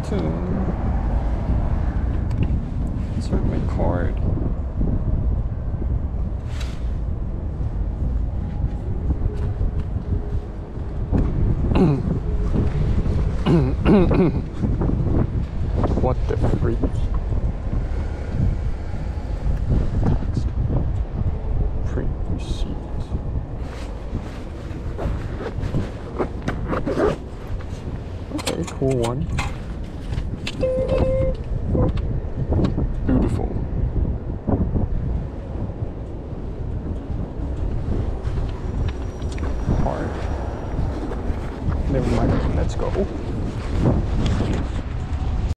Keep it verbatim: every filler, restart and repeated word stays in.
tune. Insert my card. What the freak? Text. Print receipt. Okay, cool one. Beautiful. Hard. Never mind. Let's go.